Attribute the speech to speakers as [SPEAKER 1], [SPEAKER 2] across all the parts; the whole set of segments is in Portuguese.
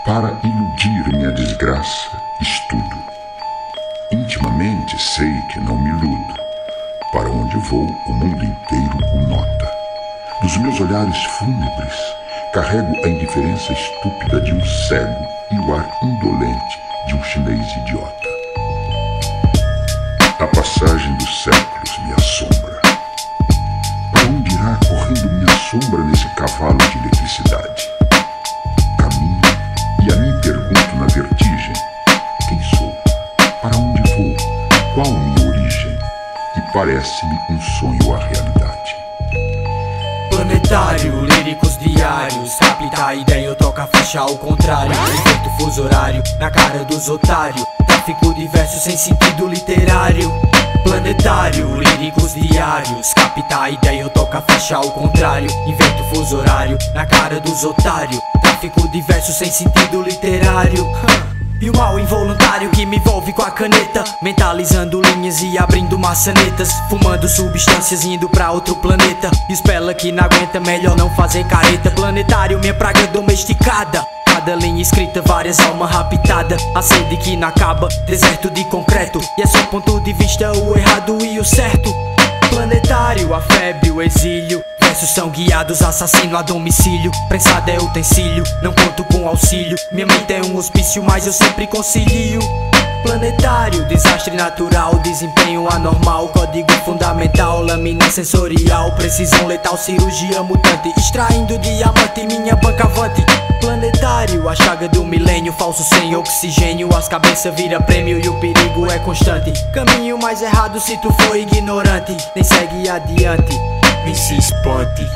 [SPEAKER 1] Para iludir minha desgraça, estudo. Intimamente sei que não me iludo. Para onde vou, o mundo inteiro o nota. Dos meus olhares fúnebres, carrego a indiferença estúpida de um cego e o ar indolente de um chinês idiota. A passagem dos séculos me assombra. Para onde irá correndo minha sombra nesse cavalo de eletricidade? Caminho e a mim pergunto na vertigem: quem sou? Para onde vou? Qual minha origem? E parece-me um sonho a realidade.
[SPEAKER 2] Planetário, líricos diários, capta a ideia, eu toco a faixa ao contrário. Invento fuso horário, na cara dos otários. Tráfico de versos sem sentido literário. Planetário, líricos diários, capta a ideia, eu toco a faixa ao contrário. Invento fuso horário, na cara dos otários. Tráfico de versos sem sentido literário. E o mal involuntário que me envolve com a caneta, mentalizando linhas e abrindo maçanetas, fumando substâncias indo pra outro planeta. Espela que não aguenta, melhor não fazer careta. Planetário, minha praga domesticada. Cada linha escrita, várias almas raptadas. A sede que não acaba, deserto de concreto. E é só ponto de vista o errado e o certo. Planetário, a febre, o exílio. Versos são guiados, assassino a domicílio. Prensado é utensílio, não conto com auxílio. Minha mente é um hospício, mas eu sempre concilio. Planetário, desastre natural, desempenho anormal, código fundamental, lâmina sensorial, precisão letal, cirurgia mutante, extraindo diamante, minha banca avante. Planetário, a chaga do milênio, falso sem oxigênio, as cabeças vira prêmio e o perigo é constante. Caminho mais errado se tu for ignorante, nem segue adiante, nem se espante.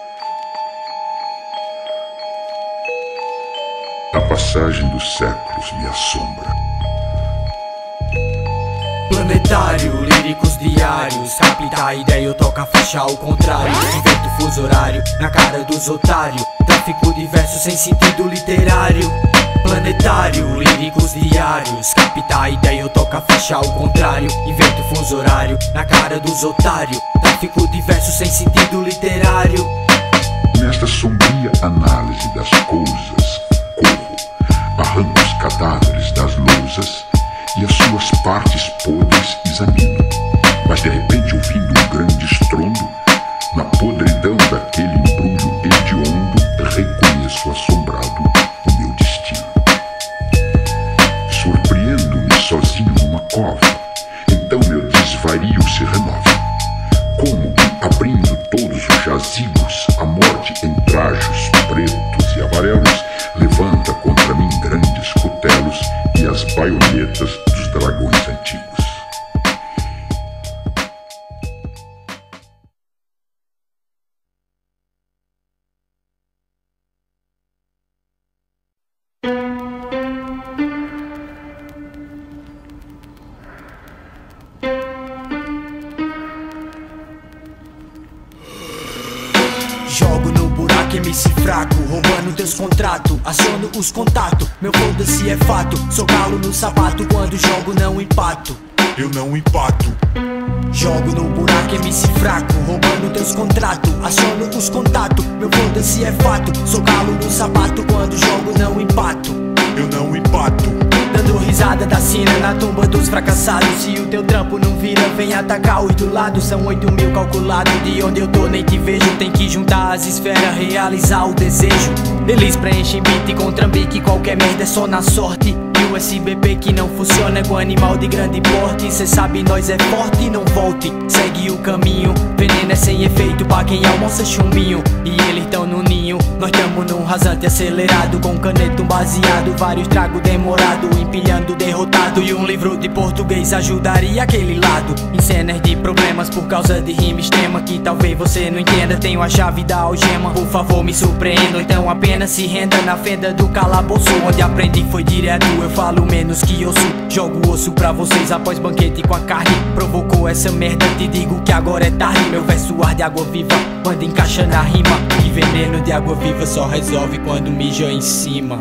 [SPEAKER 1] A passagem dos séculos me assombra.
[SPEAKER 2] Planetário, líricos diários, capta a ideia, eu toco a faixa ao contrário. Invento fuso horário, na cara dos otários. Tráfico de versos sem sentido literário. Planetário, líricos diários, capta a ideia, eu toco a faixa ao contrário. Invento fuso horário, na cara dos otários. Tráfico de versos sem sentido literário.
[SPEAKER 1] Nesta sombria análise das coisas, corro, arranco os cadáveres das lousas e as suas partes podres examino. Mas de repente, ouvindo um grande estrondo, na podridão daquele embrulho hediondo, reconheço assombrado o meu destino. Surpreendo-me sozinho numa cova, então meu desvario se renova. Como que, abrindo todos os jazigos, a morte em trajos pretos e amarelos levanta contra mim grandes cutelos e as baionetas dos dragões antigos.
[SPEAKER 2] Jogo no buraco, MC fraco, roubando teus contratos, aciono os contatos, meu foda-se é fato. Sou galo no sapato, quando jogo não empato.
[SPEAKER 3] Eu não empato.
[SPEAKER 2] Jogo no buraco, MC fraco, roubando teus contratos, aciono os contatos, meu foda-se é fato. Sou galo no sapato, quando jogo não empato.
[SPEAKER 3] Eu não empato.
[SPEAKER 2] Dando risada da sina na tumba dos fracassados. Se o teu trampo não vira, vem atacar os do lado. São 8 mil calculados, de onde eu tô nem te vejo. Tem que juntar as esferas, realizar o desejo. Eles preenchem beat com trambique, qualquer merda é só na sorte. E o SBP que não funciona com animal de grande porte. Cê sabe, nós é forte, não volte, segue o caminho. Veneno é sem efeito pra quem almoça chumbinho. E eles tão no ninho, nós tamo num rasante acelerado. Com caneta, um baseado, vários tragos demorado, empilhando derrotado. E um livro de português ajudaria aquele lado. Em cenas de problemas por causa de rima extrema que talvez você não entenda. Tenho a chave da algema, por favor me surpreenda. Então apenas se renda na fenda do calabouço. Onde aprendi foi direto, eu falo menos que osso. Jogo osso pra vocês após banquete com a carne. Provocou essa merda, te digo que agora é tarde. Meu verso arde água viva, quando encaixa na rima. E veneno de água viva só resolve quando mija em cima.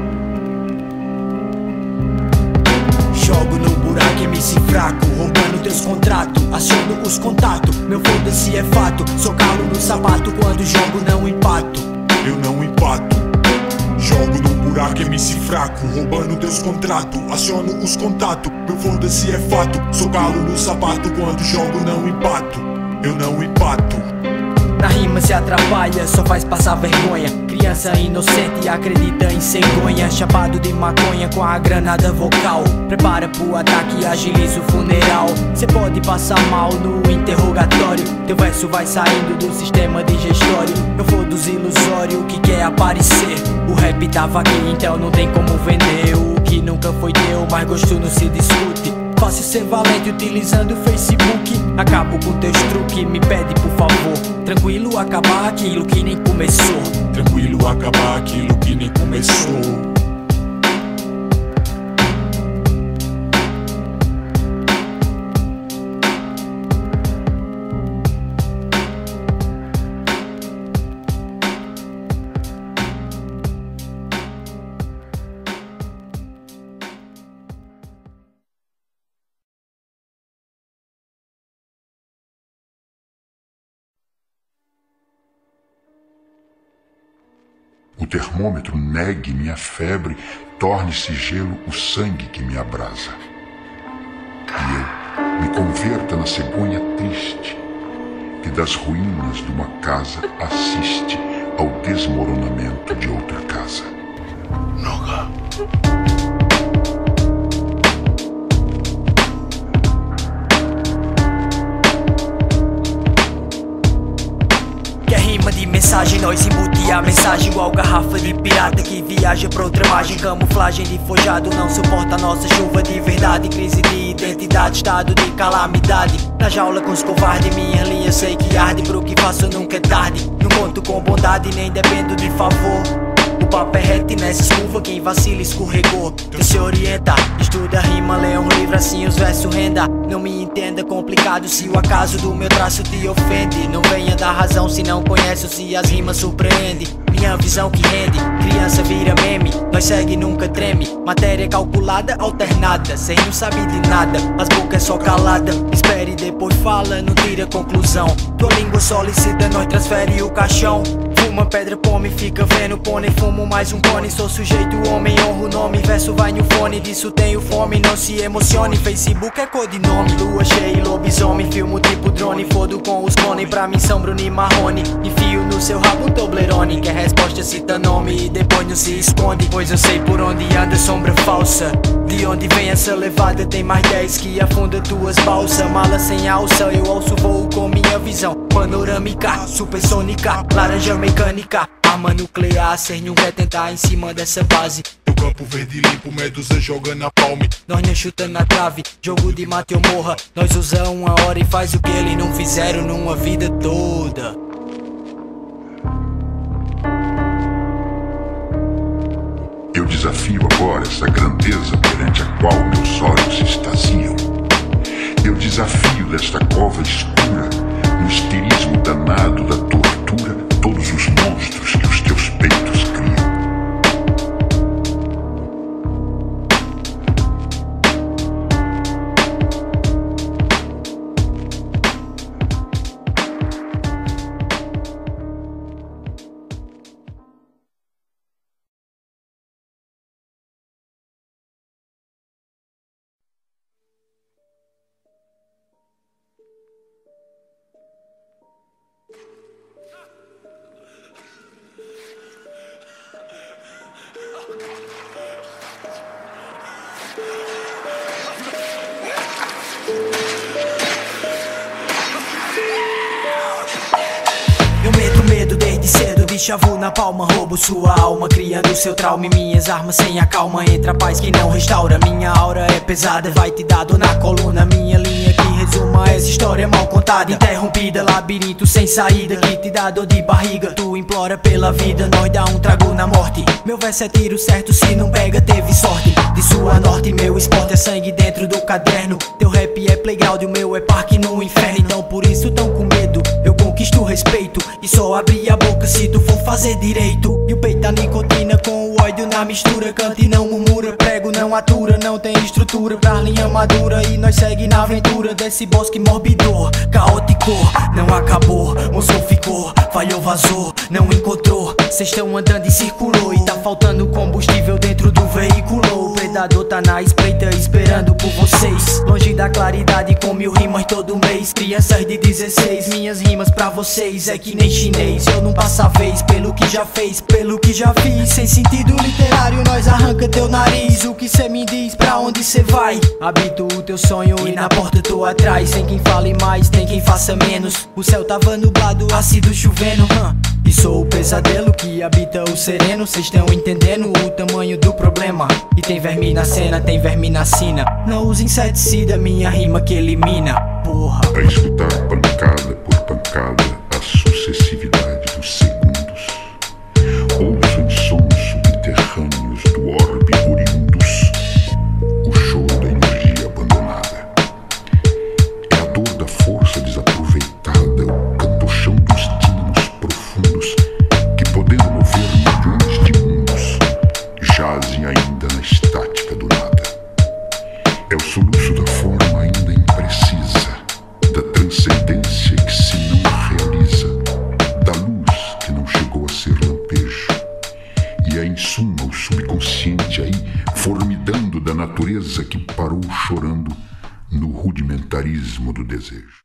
[SPEAKER 2] Jogo no buraco, MC fraco, roubando teus Deus contrato, aciono os contatos. Meu foda-se é fato, sou calo no sapato. Quando jogo não empato.
[SPEAKER 3] Eu não empato. Jogo no buraco, MC fraco, roubando teus contratos. Aciono os contatos, meu foda-se é fato. Sou calo no sapato, quando jogo não empato. Eu não empato.
[SPEAKER 2] Na rima se atrapalha, só faz passar vergonha. Criança inocente acredita em cegonha. Chapado de maconha com a granada vocal. Prepara pro ataque e agiliza o funeral. Cê pode passar mal no interrogatório. Teu verso vai saindo do sistema digestório. Eu vou dos ilusórios que quer aparecer. O rap tava aqui, então não tem como vender. O que nunca foi teu, mas gosto não se discute. Fácil ser valente utilizando o Facebook. Acabo com teus truques, me pede por favor. Tranquilo acabar aquilo que nem começou.
[SPEAKER 3] Tranquilo acabar aquilo que nem começou.
[SPEAKER 1] O termômetro negue minha febre, torne-se gelo o sangue que me abrasa. E eu me converta na cegonha triste, que das ruínas de uma casa assiste ao desmoronamento de outra casa. Noga.
[SPEAKER 2] Rima de mensagem, nós embute a mensagem igual garrafa de pirata que viaja pra outra margem. Camuflagem de forjado não suporta a nossa chuva de verdade. Crise de identidade, estado de calamidade. Na jaula com os covardes, minha linha sei que arde. Pro que faço nunca é tarde. Não conto com bondade, nem dependo de favor. O papo é reto e nessa curva quem vacila escorregou. Tu se orienta, estuda rima, lê um livro assim os versos renda. Não me entenda complicado se o acaso do meu traço te ofende. Não venha dar razão se não conhece ou se as rimas surpreende. Minha visão que rende, criança vira meme. Nós segue nunca treme, matéria calculada, alternada. Sem não sabe de nada, as bocas é só calada. Espere e depois fala, não tira conclusão. Tua língua solicita, nós transfere o caixão. Fuma pedra, come, fica vendo pônei. Fumo mais um cone, sou sujeito, homem, honro o nome. Verso vai no fone, disso tenho fome. Não se emocione, Facebook é codinome. Lua cheia, lobisomem, filmo tipo drone. Fodo com os cone, pra mim são Bruno e Marrone. Enfio no seu rabo um Toblerone. Quer resposta cita nome e depois não se esconde. Pois eu sei por onde anda sombra falsa. De onde vem essa levada, tem mais 10 que afunda tuas balsas. Mala sem alça, eu alço voo com minha visão panorâmica, supersônica, laranja mecânica. Arma nuclear, cê não quer tentar em cima dessa base.
[SPEAKER 3] No campo verde limpo, medusa joga na palme.
[SPEAKER 2] Nós não chuta na trave, jogo de mate ou morra. Nós usa uma hora e faz o que eles não fizeram numa vida toda.
[SPEAKER 1] Eu desafio agora essa grandeza perante a qual meus olhos se extasiam. Eu desafio desta cova escura, no histerismo danado da tortura, todos os monstros que os teus peitos criam.
[SPEAKER 2] Eu medo desde cedo, de chavo na palma. Roubo sua alma, criando seu trauma. E minhas armas sem a calma, entra a paz que não restaura. Minha aura é pesada, vai te dar dor na coluna. Minha linha que resuma essa história mal contada, interrompida, labirinto sem saída, que te dá dor de barriga. Tu implora pela vida, nós dá um trago na morte. Meu verso é tiro certo, se não pega teve sorte. De sua norte, meu esporte é sangue dentro do caderno. Teu rap é playground, o meu é parque no inferno. Então por isso tão com medo, eu conquisto mereço respeito e só abrir a boca se tu for fazer direito. E o peito da nicotina com o ódio na mistura. Canta e não murmura, prego não atura, não tem estrutura pra linha madura. E nós segue na aventura desse bosque morbidor, caótico, não acabou, moço ficou, falhou, vazou, não encontrou. Cês tão andando e circulou e tá faltando combustível dentro do veículo. O predador tá na espreita esperando por vocês, longe da claridade com 1000 rimas todo mês. Crianças de 16, minhas rimas pra vocês é que nem chinês. Eu não passo a vez pelo que já fez, pelo que já fiz. Sem sentido literário nós arranca teu nariz. O que cê me diz, pra onde cê vai? Habito o teu sonho e na porta tô atrás. Tem quem fale mais, tem quem faça menos. O céu tava nublado, ácido chovendo, E sou o pesadelo que habita o sereno. Cês tão entendendo o tamanho do problema. E tem verme na cena, tem verme na sina. Não use inseticida, minha rima que elimina, porra.
[SPEAKER 1] A escutar pancada por pancada a sucessividade dos segundos, ouço em sons subterrâneos do orbe oriundos o choro da energia abandonada. É a dor da força desaproveitada, o cantochão dos dínamos profundos que, podendo mover milhões de mundos, jazem ainda na estática do nada. É o soluço da forma ainda imprecisa, da transcendência que se não realiza, da luz que não chegou a ser lampejo. E é em suma o subconsciente aí, formidando da natureza que parou chorando no rudimentarismo do desejo.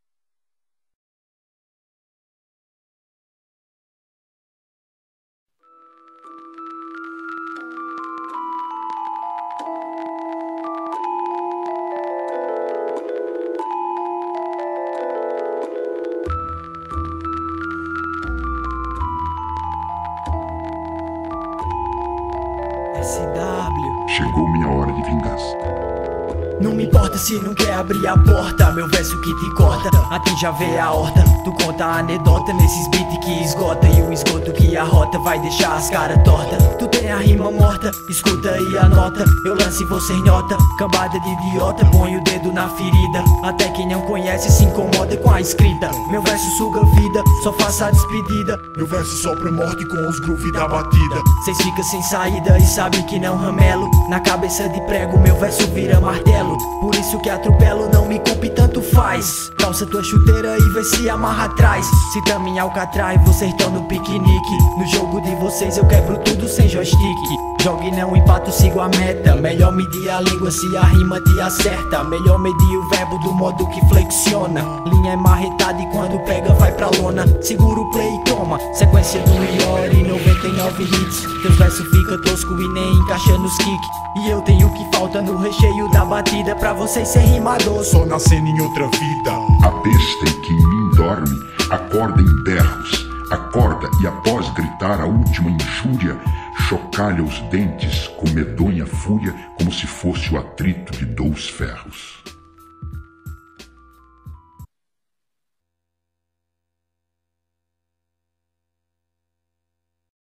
[SPEAKER 2] SW.
[SPEAKER 1] Chegou minha hora de vingança.
[SPEAKER 2] Não me importa se não quer abrir a porta, meu verso que te corta, aqui já vê a horta. Tu conta a anedota nesses beats que esgota, e o esgoto que arrota vai deixar as caras tortas. Tu tem a rima morta, escuta e anota, eu lance e você nota. Cambada de idiota, põe o dedo na ferida, até quem não conhece se incomoda com a escrita. Meu verso suga vida, só faça a despedida.
[SPEAKER 3] Meu verso sopra morte com os grooves da batida.
[SPEAKER 2] Cês fica sem saída e sabe que não ramelo. Na cabeça de prego meu verso vira martelo. Por isso que atropelo, não me culpe, tanto faz. Calça tua chuteira e vê se amarra atrás. Se tamo em Alcatraz, vocês tão no piquenique. No jogo de vocês eu quebro tudo sem joystick. Jogo e não empato, sigo a meta. Melhor medir a língua se a rima te acerta. Melhor medir o verbo do modo que flexiona. Linha é marretada e quando pega vai pra lona. Segura o play e toma sequência do Iori, 99 hits. Teus versos fica tosco e nem encaixa nos kick. E eu tenho o que falta no recheio da batida pra vocês ser rimador.
[SPEAKER 3] Só nascendo em outra vida.
[SPEAKER 1] A besta em que em mim dorme acorda em berros, acorda e após gritar a última injúria, chocalha os dentes com medonha fúria, como se fosse o atrito de 2 ferros.